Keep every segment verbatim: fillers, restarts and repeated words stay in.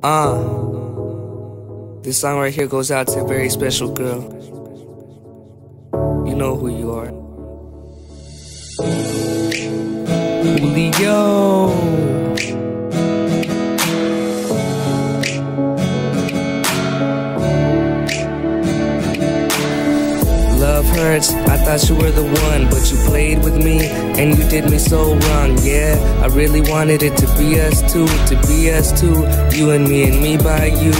Uh, this song right here goes out to a very special girl. You know who you are. Julio. Love hurts, I thought you were the one, but you played with me, and you did me so wrong, yeah. I really wanted it to be us two, to be us two, you and me and me by you.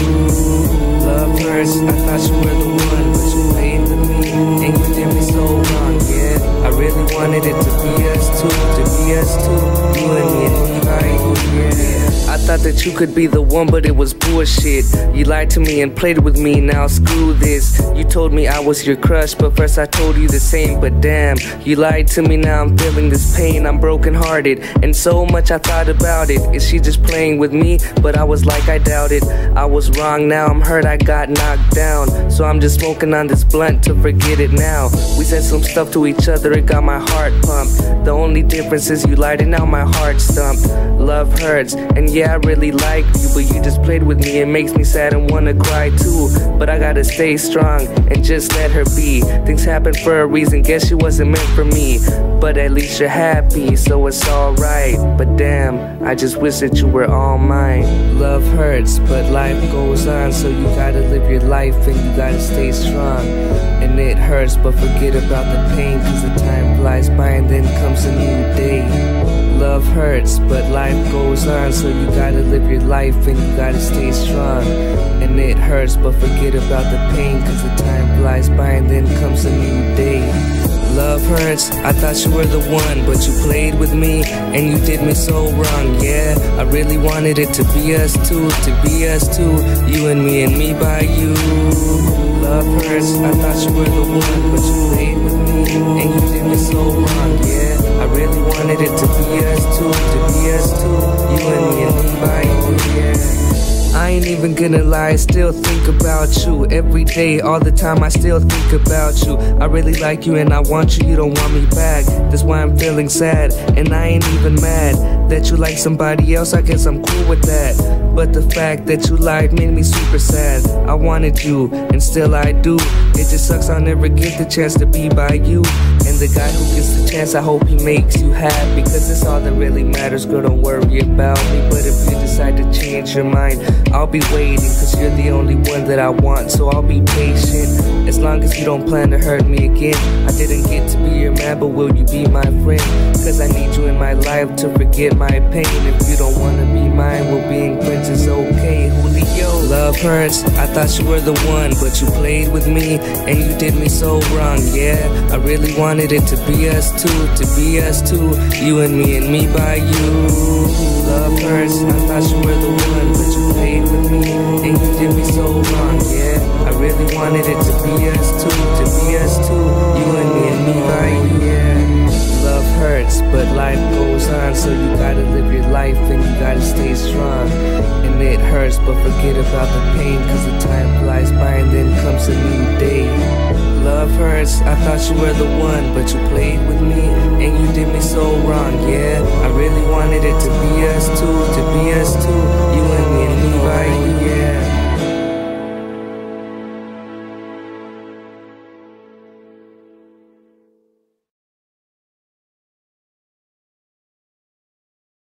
Love hurts, I thought you were the one, but you played with me, and you did me so wrong, yeah. I really wanted it to be us two, to be us two, you and me and me by you, yeah. I thought that you could be the one, but it was bullshit. You lied to me and played with me, now screw this. You told me I was your crush, but first I told you the same. But damn, you lied to me, now I'm feeling this pain. I'm broken hearted, and so much I thought about it. Is she just playing with me? But I was like, I doubt it. I was wrong, now I'm hurt, I got knocked down. So I'm just smoking on this blunt to forget it now. We said some stuff to each other, it got my heart pumped. The only difference is you lied and now my heart stumped. Love hurts, and yeah, I really like you, but you just played with me. It makes me sad and wanna cry too, but I gotta stay strong and just let her be. Things happen for a reason, guess she wasn't meant for me, but at least you're happy, so it's alright. But damn, I just wish that you were all mine. Love hurts, but life goes on, so you gotta live your life and you gotta stay strong. And it hurts, but forget about the pain, cause the time flies by and then comes a new day. Love hurts, but life goes on, so you gotta live your life and you gotta stay strong. And it hurts, but forget about the pain, cause the time flies by and then comes a new day. Love hurts, I thought you were the one, but you played with me, and you did me so wrong, yeah. I really wanted it to be us two, to be us two, you and me and me by you. Love hurts, I thought you were the one, but you played with me, and you did me so wrong, yeah. I really wanted it to be us two, to be us two, you and me and me by you, yeah. I ain't even gonna lie, I still think about you every day, all the time I still think about you. I really like you and I want you, you don't want me back. That's why I'm feeling sad, and I ain't even mad that you like somebody else, I guess I'm cool with that. But the fact that you lied made me super sad. I wanted you, and still I do. It just sucks I'll never get the chance to be by you. And the guy who gets the chance, I hope he makes you happy, cause it's all that really matters, girl, don't worry about me. But if you decide to change your mind, I'll be waiting, cause you're the only one that I want, so I'll be patient. As long as you don't plan to hurt me again. I didn't get to be your man, but will you be my friend? Cause I need you in my life to forget my pain. If you don't wanna be mine, well, being friends is okay. Julio. Love hurts, I thought you were the one, but you played with me, and you did me so wrong, yeah. I really wanted it to be us two, to be us two, you and me and me by you. Love hurts, I thought you were the one, but you played with me, and you did me so wrong, yeah. I really wanted it to be us two, to be us two, you and me and me by you, yeah. Love hurts, but life goes on, so you gotta live your life and you gotta stay strong. And it hurts, but forget about the pain, cause the time flies by and then comes a new day. Love hurts, I thought you were the one, but you played with me, and you did me so wrong, yeah. I really wanted it to